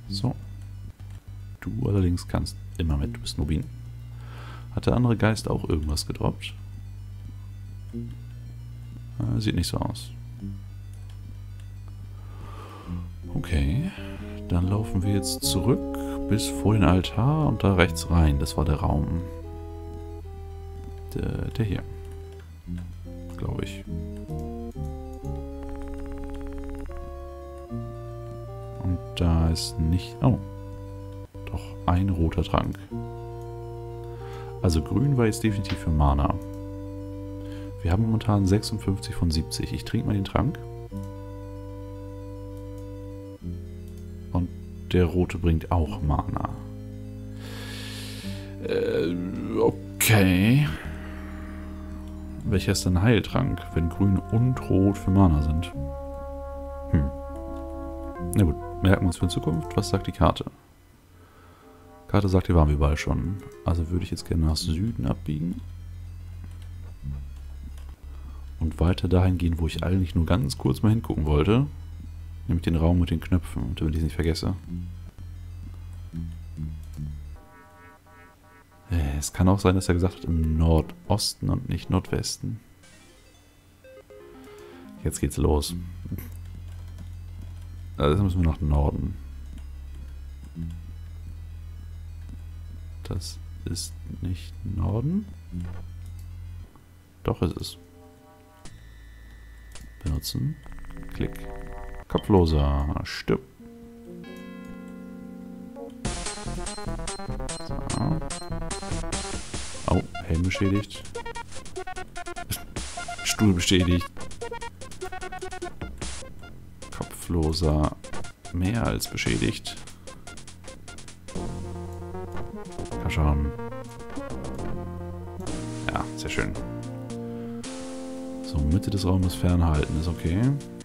So. Du allerdings kannst immer mit, du bist Nubin. Hat der andere Geist auch irgendwas gedroppt? Sieht nicht so aus. Okay. Dann laufen wir jetzt zurück bis vor den Altar und da rechts rein. Das war der Raum. Der hier. Glaube ich. Und da ist nicht... Oh. Doch, ein roter Trank. Also grün war jetzt definitiv für Mana. Wir haben momentan 56 von 70. Ich trinke mal den Trank. Und der rote bringt auch Mana. Okay. Welcher ist denn ein Heiltrank, wenn grün und rot für Mana sind? Na gut, merken wir uns für die Zukunft. Was sagt die Karte? Die Karte sagt, hier waren wir überall schon. Also würde ich jetzt gerne nach Süden abbiegen. Und weiter dahin gehen, wo ich eigentlich nur ganz kurz mal hingucken wollte. Nämlich den Raum mit den Knöpfen, damit ich es nicht vergesse. Es kann auch sein, dass er gesagt hat im Nordosten und nicht Nordwesten. Jetzt geht's los. Also jetzt müssen wir nach Norden. Das ist nicht Norden. Doch, ist es. Benutzen. Klick. Kopfloser. Stirb. So. Oh, Helm beschädigt. Stuhl beschädigt. Kopfloser. Mehr als beschädigt. Komm schon. Ja, sehr schön. So, Mitte des Raumes fernhalten ist okay.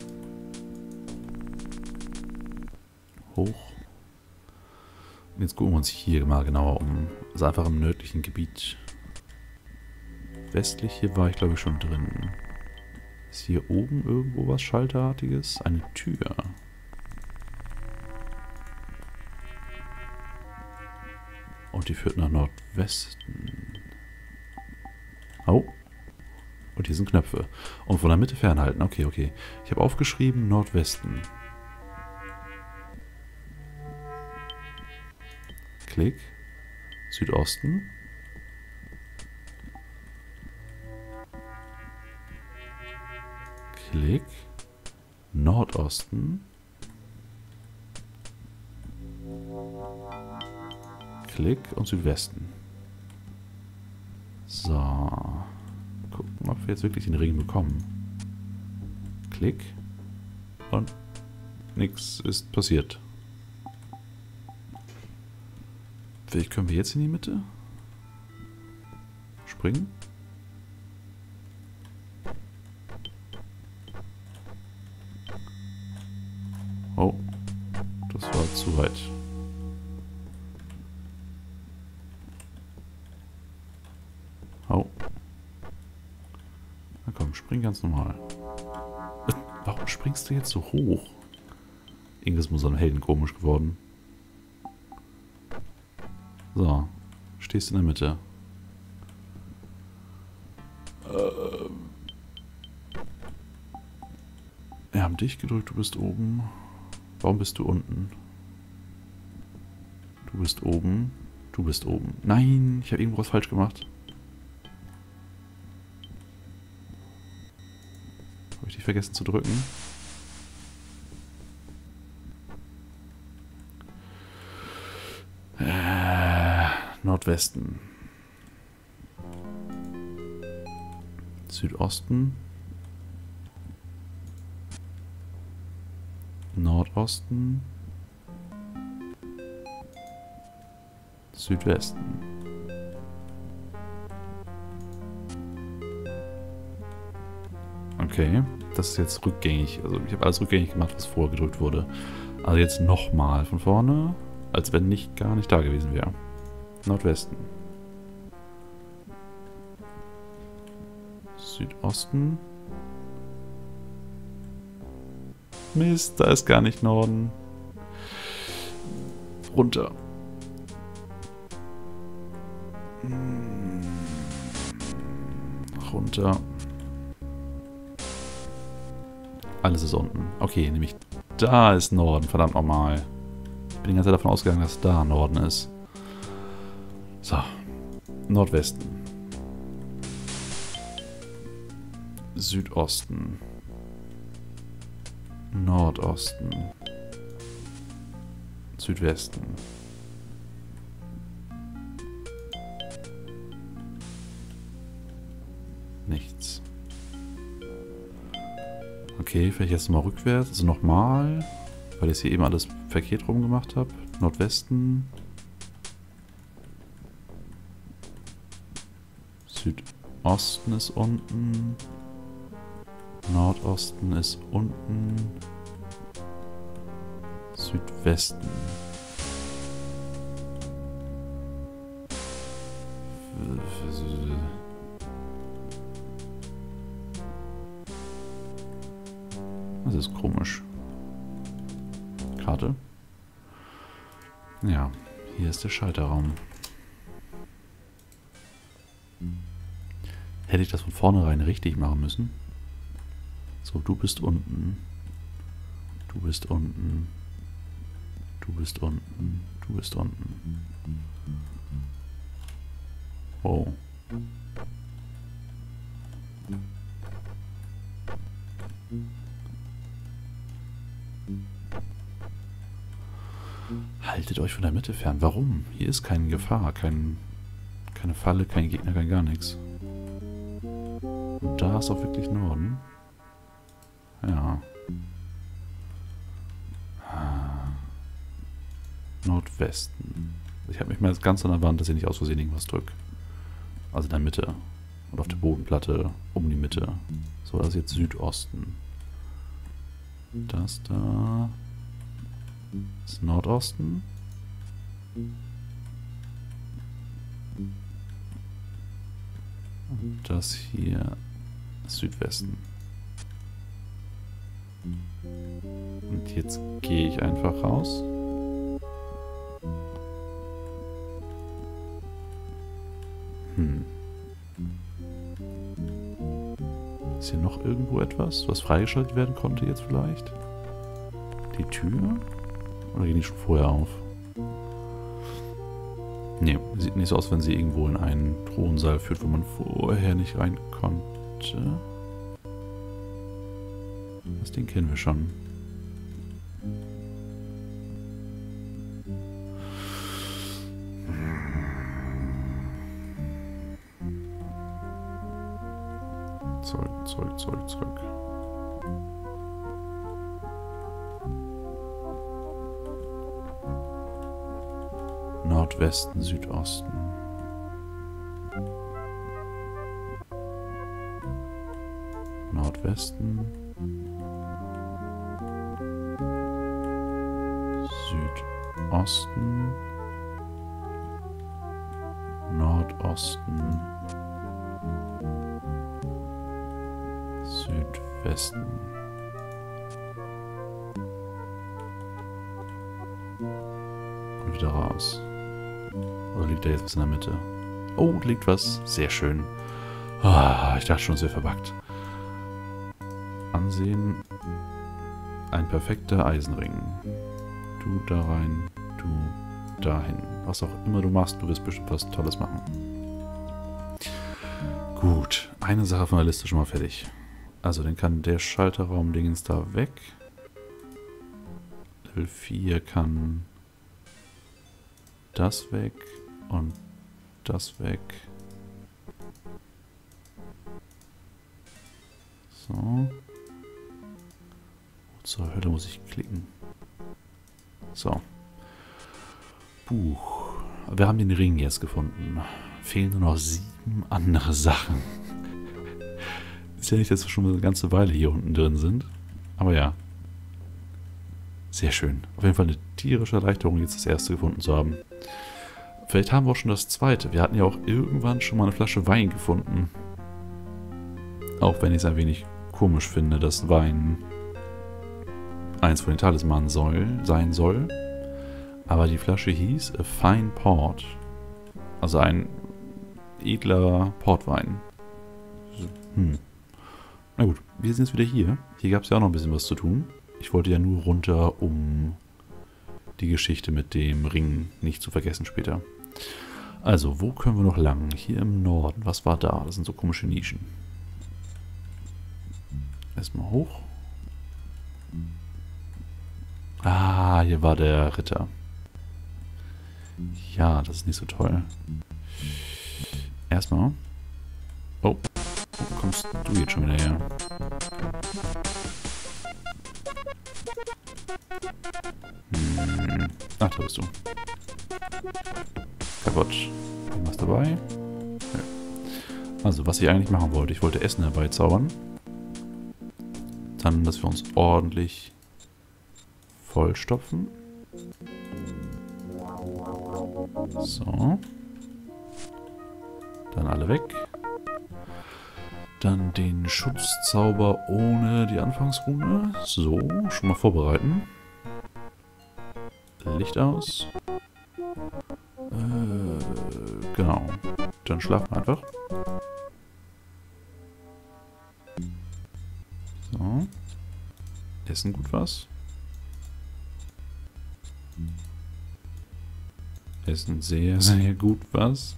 Hoch. Und jetzt gucken wir uns hier mal genauer um. Also einfach im nördlichen Gebiet. Westlich, hier war ich glaube ich schon drin. Ist hier oben irgendwo was Schalterartiges? Eine Tür. Und die führt nach Nordwesten. Oh. Und hier sind Knöpfe. Und von der Mitte fernhalten. Okay, okay. Ich habe aufgeschrieben Nordwesten. Klick. Südosten. Klick. Nordosten. Klick und Südwesten. So. Gucken, ob wir jetzt wirklich den Ring bekommen. Klick. Und nichts ist passiert. Vielleicht können wir jetzt in die Mitte springen. Oh, das war zu weit. Oh. Na komm, spring ganz normal. Warum springst du jetzt so hoch? Irgendwas muss am Helden komisch geworden. So, stehst in der Mitte. Wir haben dich gedrückt, du bist oben. Warum bist du unten? Du bist oben. Du bist oben. Nein, ich habe irgendwo was falsch gemacht. Habe ich dich vergessen zu drücken? Nordwesten. Südosten. Nordosten. Südwesten. Okay, das ist jetzt rückgängig. Also ich habe alles rückgängig gemacht, was vorher gedrückt wurde. Also jetzt nochmal von vorne, als wenn nicht gar nicht da gewesen wäre. Nordwesten. Südosten. Mist, da ist gar nicht Norden. Runter. Runter. Alles ist unten. Okay, nämlich da ist Norden. Verdammt nochmal. Ich bin die ganze Zeit davon ausgegangen, dass da Norden ist. So. Nordwesten. Südosten. Nordosten. Südwesten. Nichts. Okay, vielleicht jetzt mal rückwärts. Also nochmal. Weil ich hier eben alles verkehrt rum gemacht habe. Nordwesten. Südosten ist unten. Nordosten ist unten. Südwesten. Das ist komisch. Karte. Ja, hier ist der Schalterraum. Hätte ich das von vornherein richtig machen müssen? So, du bist unten. Du bist unten. Du bist unten. Du bist unten. Wow. Haltet euch von der Mitte fern. Warum? Hier ist keine Gefahr, keine Falle, kein Gegner, kein gar nichts. Und da ist auch wirklich Norden. Ja. Nordwesten. Ich habe mich mal ganz an der Wand, dass ich nicht aus Versehen irgendwas drücke. Also in der Mitte. Und auf der Bodenplatte um die Mitte. So, das ist jetzt Südosten. Das da ist Nordosten. Und das hier ist Südwesten. Und jetzt gehe ich einfach raus. Ist hier noch irgendwo etwas, was freigeschaltet werden konnte jetzt vielleicht? Die Tür? Oder ging die schon vorher auf? Ne, sieht nicht so aus, wenn sie irgendwo in einen Thronsaal führt, wo man vorher nicht rein konnte. Das Ding kennen wir schon. Zurück. Nordwesten, Südosten. Nordwesten. Südosten. Nordosten. Südwesten. Und wieder raus. Oder liegt da jetzt was in der Mitte? Oh, liegt was. Sehr schön. Ah, ich dachte schon, es wäre verbuggt. Ansehen. Ein perfekter Eisenring. Du da rein, du dahin. Was auch immer du machst, du wirst bestimmt was Tolles machen. Gut, eine Sache von der Liste schon mal fertig. Also, dann kann der Schalterraum-Dingens da weg. Level 4 kann das weg und das weg. So. Wo zur Hölle muss ich klicken? So. Buch. Wir haben den Ring jetzt gefunden. Fehlen nur noch 7 andere Sachen. Ist ja nicht, dass wir schon eine ganze Weile hier unten drin sind. Aber ja. Sehr schön. Auf jeden Fall eine tierische Erleichterung, jetzt das erste gefunden zu haben. Vielleicht haben wir auch schon das zweite. Wir hatten ja auch irgendwann schon mal eine Flasche Wein gefunden. Auch wenn ich es ein wenig komisch finde, dass Wein eins von den Talismanen sein soll. Aber die Flasche hieß A Fine Port. Also ein edler Portwein. Na gut, wir sind jetzt wieder hier. Hier gab es ja auch noch ein bisschen was zu tun. Ich wollte ja nur runter, um die Geschichte mit dem Ring nicht zu vergessen später. Also, wo können wir noch lang? Hier im Norden. Was war da? Das sind so komische Nischen. Erstmal hoch. Ah, hier war der Ritter. Ja, das ist nicht so toll. Erstmal. Oh, wo kommst du jetzt schon wieder her? Ach, da bist du. Kaputt. Was dabei? Ja. Also, was ich eigentlich machen wollte. Ich wollte Essen herbeizaubern. Dann, dass wir uns ordentlich vollstopfen. So. Dann alle weg. Dann den Schutzzauber ohne die Anfangsrune. So, schon mal vorbereiten. Licht aus. Genau. Dann schlafen wir einfach. So. Essen gut was. Essen sehr, sehr gut was.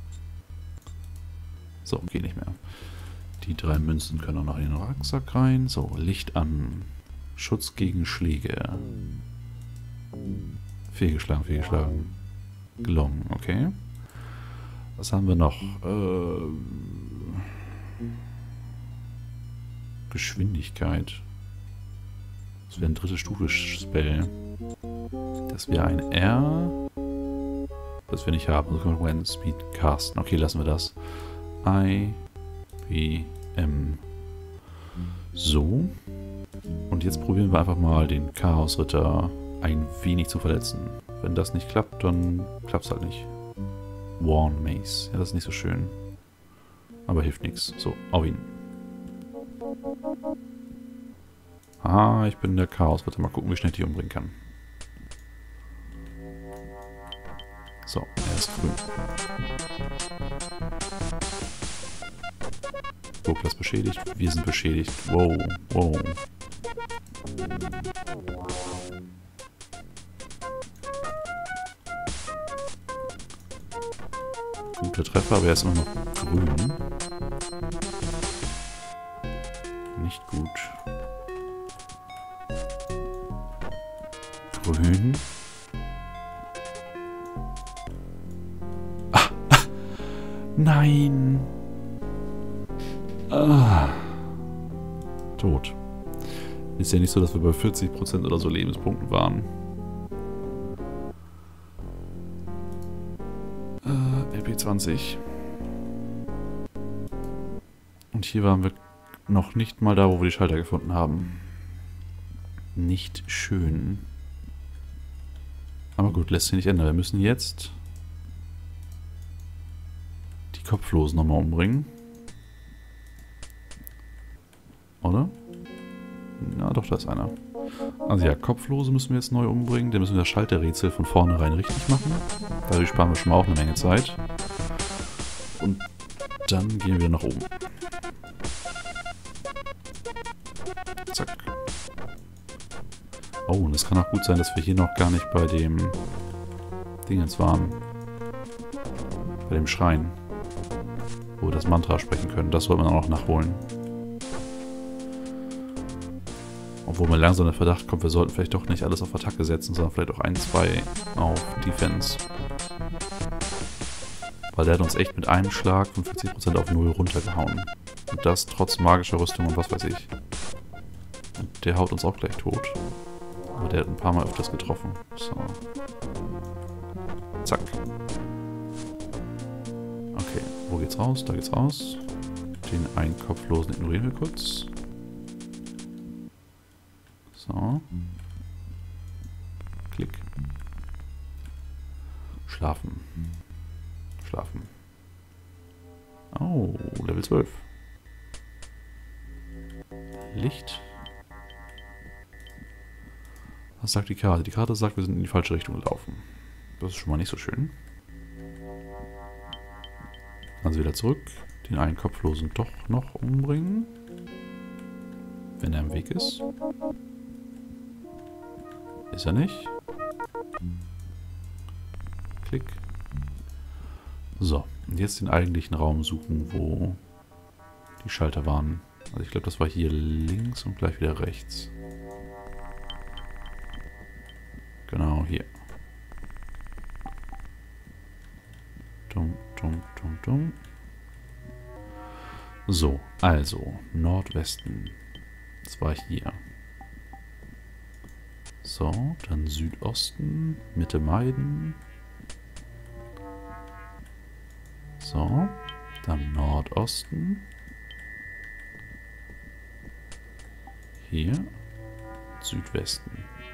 So, geht nicht mehr. Die 3 Münzen können auch noch in den Rucksack rein. So, Licht an. Schutz gegen Schläge. Fehlgeschlagen, fehlgeschlagen. Gelungen, okay. Was haben wir noch? Geschwindigkeit. Das wäre ein 3. Stufe Spell. Das wäre ein R. Das wir nicht haben. Also können wir einen Speed casten. Okay, lassen wir das. I, B, M. So. Und jetzt probieren wir einfach mal den Chaosritter ein wenig zu verletzen. Wenn das nicht klappt, dann klappt es halt nicht. Worn Mace. Ja, das ist nicht so schön. Aber hilft nichts. So, auf ihn. Aha, ich bin der Chaosritter. Mal gucken, wie schnell ich die umbringen kann. So, er ist grün. Douglas beschädigt. Wir sind beschädigt. Wow, wow. Guter Treffer, aber er ist immer noch grün. Nicht gut. Grün. Ah, ah, nein. Ah. Tot. Ist ja nicht so, dass wir bei 40% oder so Lebenspunkten waren. LP20. Und hier waren wir noch nicht mal da, wo wir die Schalter gefunden haben. Nicht schön. Aber gut, lässt sich nicht ändern. Wir müssen jetzt die Kopflosen nochmal umbringen. Oder? Na doch, da ist einer. Also ja, Kopflose müssen wir jetzt neu umbringen. Den müssen wir das Schalterrätsel von vornherein richtig machen. Dadurch sparen wir schon mal auch eine Menge Zeit. Und dann gehen wir wieder nach oben. Zack. Oh, und es kann auch gut sein, dass wir hier noch gar nicht bei dem Dingens waren. Bei dem Schrein. Wo wir das Mantra sprechen können. Das sollten wir auch noch nachholen. Obwohl mir langsam der Verdacht kommt, wir sollten vielleicht doch nicht alles auf Attacke setzen, sondern vielleicht auch 1, 2 auf Defense. Weil der hat uns echt mit einem Schlag von 40% auf 0 runtergehauen. Und das trotz magischer Rüstung und was weiß ich. Und der haut uns auch gleich tot. Aber der hat ein paar Mal öfters getroffen. So. Zack. Okay, wo geht's raus? Da geht's raus. Den einen Kopflosen ignorieren wir kurz. So. Klick. Schlafen. Schlafen. Oh, Level 12. Licht. Was sagt die Karte? Die Karte sagt, wir sind in die falsche Richtung gelaufen. Das ist schon mal nicht so schön. Also wieder zurück. Den einen Kopflosen doch noch umbringen. Wenn er im Weg ist. Ist er nicht. Klick. So, und jetzt den eigentlichen Raum suchen, wo die Schalter waren. Also ich glaube, das war hier links und gleich wieder rechts. Genau, hier. Dumm, dumm, dumm, dumm. So, also, Nordwesten. Das war hier. So, dann Südosten, Mitte meiden. So, dann Nordosten. Hier, Südwesten.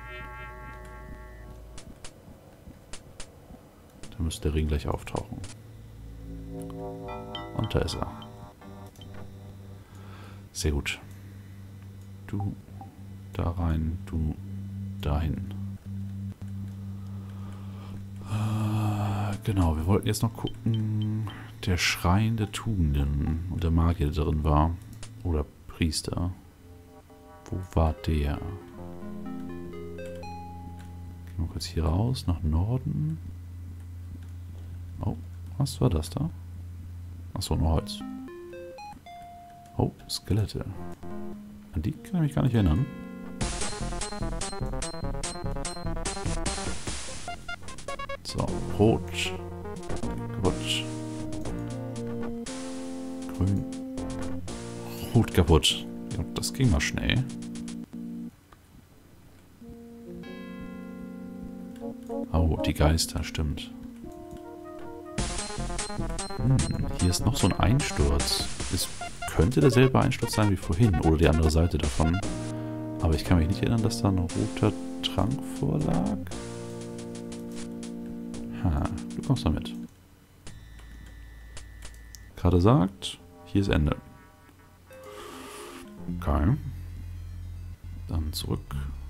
Da müsste der Ring gleich auftauchen. Und da ist er. Sehr gut. Du da rein, du dahin. Genau, wir wollten jetzt noch gucken, der Schrein der Tugenden und der Magier, der drin war. Oder Priester. Wo war der? Gehen wir kurz hier raus, nach Norden. Oh, was war das da? Achso, nur Holz. Oh, Skelette. An die kann ich mich gar nicht erinnern. So, rot. Kaputt. Grün. Rot kaputt. Ja, das ging mal schnell. Oh, die Geister, stimmt. Hier ist noch so ein Einsturz. Es könnte derselbe Einsturz sein wie vorhin oder die andere Seite davon. Aber ich kann mich nicht erinnern, dass da ein roter Trank vorlag. Ha, du kommst da mit. Gerade sagt, hier ist Ende. Okay. Dann zurück.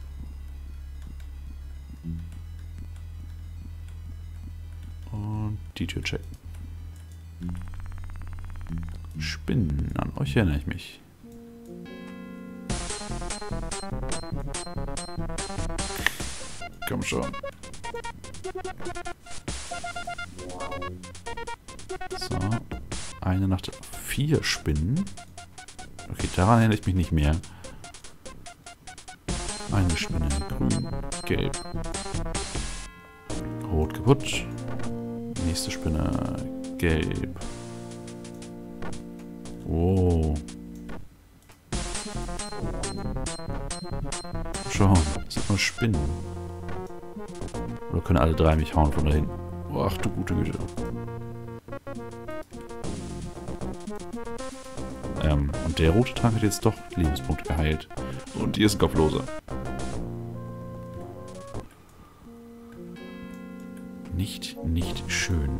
Und die Tür checken. Spinnen, an euch erinnere ich mich. Komm schon. So. Eine Nacht. 4 Spinnen. Okay, daran erinnere ich mich nicht mehr. Eine Spinne. Grün. Gelb. Rot kaputt. Nächste Spinne. Gelb. Oh. Schon. Das sind nur Spinnen. Oder können alle 3 mich hauen von da hinten? Oh, ach du gute Güte. Und der rote Trank hat jetzt doch Lebenspunkte geheilt. Und die ist kopflose. Nicht schön.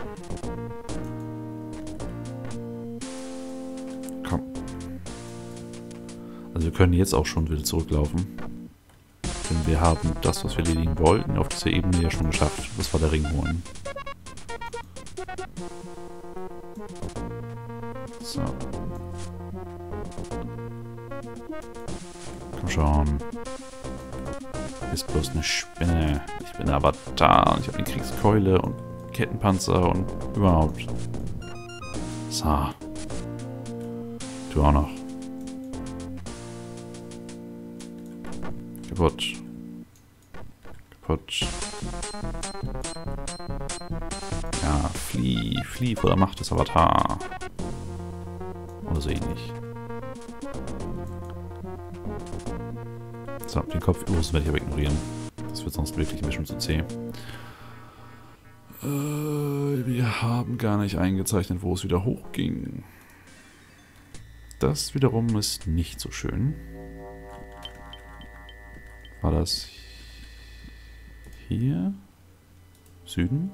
Komm. Also wir können jetzt auch schon wieder zurücklaufen. Denn wir haben das, was wir erledigen wollten, auf dieser Ebene ja schon geschafft. Das war der Ring holen. So. Komm schon. Ist bloß eine Spinne. Ich bin der Avatar und ich habe eine Kriegskeule und Kettenpanzer und überhaupt. So. Du auch noch. Kaputt. Kaputt. Ja, flieh vor der Macht des Avatar. Oder so ähnlich. So, den Kopflosen werde ich aber ignorieren. Das wird sonst wirklich ein bisschen zu zäh. Wir haben gar nicht eingezeichnet, wo es wieder hochging. Das wiederum ist nicht so schön. War das hier? Süden?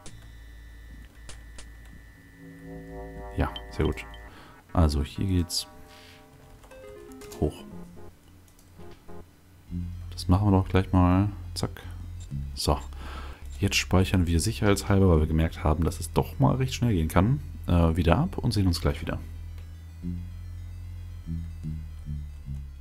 Ja, sehr gut. Also hier geht's hoch. Das Das machen wir doch gleich mal. Zack. So. Jetzt speichern wir sicherheitshalber, weil wir gemerkt haben, dass es doch mal recht schnell gehen kann, wieder ab und sehen uns gleich wieder.